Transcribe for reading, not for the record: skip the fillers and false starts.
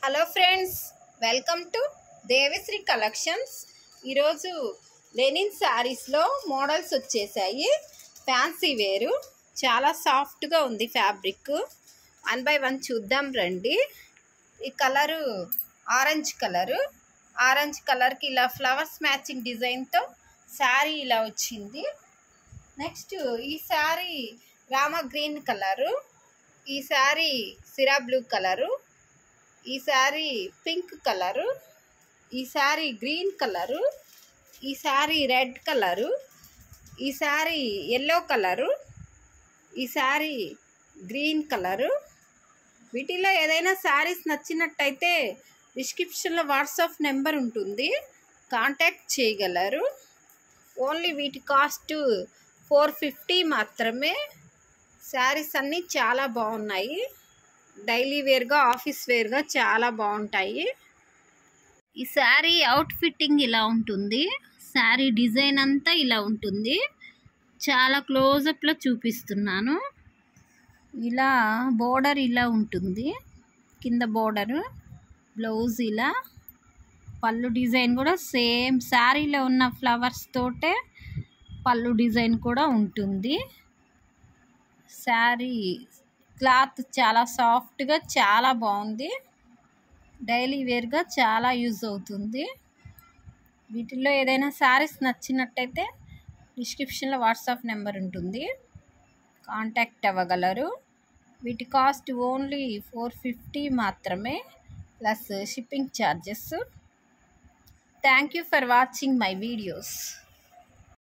Hello friends, welcome to Devishri collections. ఈరోజు linen శారీస్లో models వచ్చేసాయి. ఫ్యాన్సీ వేరు, చాలా సాఫ్ట్గా ఉంది ఫ్యాబ్రిక్. 1 by 1 చూద్దాం రండి. ఈ కలరు ఆరెంజ్ కలర్కి ఇలా ఫ్లవర్స్ మ్యాచింగ్ డిజైన్తో శారీ ఇలా వచ్చింది. నెక్స్ట్ ఈ శారీ రామ గ్రీన్ కలరు, ఈ శారీ సిరా బ్లూ కలరు, ఈ శారీ పింక్ కలరు, ఈ శారీ గ్రీన్ కలరు, ఈ శారీ రెడ్ కలరు, ఈ శారీ ఎల్లో కలరు, ఈ శారీ గ్రీన్ కలరు. వీటిలో ఏదైనా శారీస్ నచ్చినట్టయితే డిస్క్రిప్షన్లో వాట్సాప్ నెంబర్ ఉంటుంది, కాంటాక్ట్ చేయగలరు. ఓన్లీ వీటి కాస్ట్ 450 మాత్రమే. శారీస్ అన్నీ చాలా బాగున్నాయి, డైలీ వేర్గా ఆఫీస్ వేర్గా చాలా బాగుంటాయి. ఈ శారీ అవుట్ ఫిట్టింగ్ ఇలా ఉంటుంది, శారీ డిజైన్ అంతా ఇలా ఉంటుంది. చాలా క్లోజప్లో చూపిస్తున్నాను. ఇలా బోర్డర్ ఇలా ఉంటుంది, కింద బోర్డరు, బ్లౌజ్ ఇలా, పళ్ళు డిజైన్ కూడా సేమ్ శారీలో ఉన్న ఫ్లవర్స్ తోటే పళ్ళు డిజైన్ కూడా ఉంటుంది. శారీ క్లాత్ చాలా సాఫ్ట్గా చాలా బాగుంది, డైలీ వేర్గా చాలా యూజ్ అవుతుంది. వీటిల్లో ఏదైనా శారీస్ నచ్చినట్టయితే డిస్క్రిప్షన్లో వాట్సాప్ నెంబర్ ఉంటుంది, కాంటాక్ట్ అవ్వగలరు. వీటి కాస్ట్ ఓన్లీ 450 మాత్రమే, plus shipping charges. Thank you for watching my videos.